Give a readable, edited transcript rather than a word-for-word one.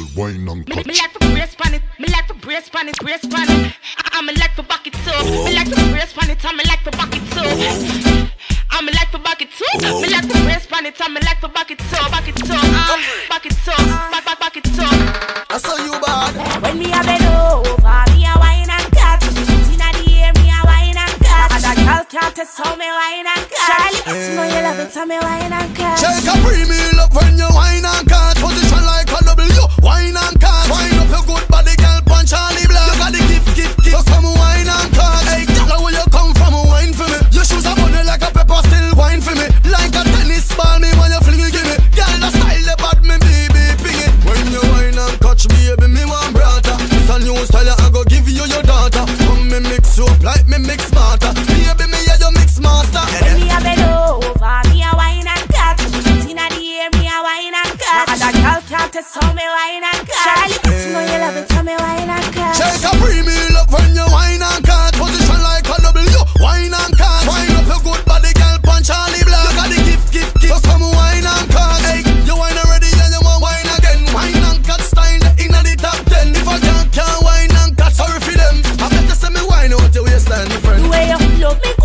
Whine and Kotch. Me like to brace pan it, me like to brace pan it, brace pan it. I'm like to back it too. Me like to brace pan it, I'm like to back it too. I'm like to back it too. Me like to brace pan it, I'm like to back it too, back it too, back it too, back it too. I saw you bad. When me a bend over, me a whine and Kotch. Inna the air, me a whine and Kotch. And a girl can't test how me whine and Kotch. Charly, you know you love it, so me whine and Kotch. Check a pre-meal up when you whine and Kotch. Position like a W, whine and Kotch. Wind up your good body, girl, punch Charly Black. You got the gift, so come whine and Kotch. Hey, now where you come from, wine for me. Your shoes are bunny like a pepper, still wine for me. Like a tennis ball, me when you fling it, give me. Girl, the style, the bad, me baby, ping it. When you whine and Kotch, baby, me want brother. It's a new style, I go give you your daughter. Come me mix you up like me mix smarter. Baby, me yeah, you mix master. When me a bend over, me a whine and Kotch. Inna the air, me a whine and Kotch. And a girl can't test how me whine and Kotch. Charly, you know you love it, so me whine and Kotch. Check a pre-meal up when you whine and Kotch. Position like a W, whine and Kotch. Wind up your good body, girl, punch Charly Black. You got the gift, so come whine and Kotch. Hey, you whine already and you want whine again. Whine and Kotch style inna the top 10. If I can't whine and Kotch, sorry for them. I better say me whine out your waistline, my friend. The way you love me.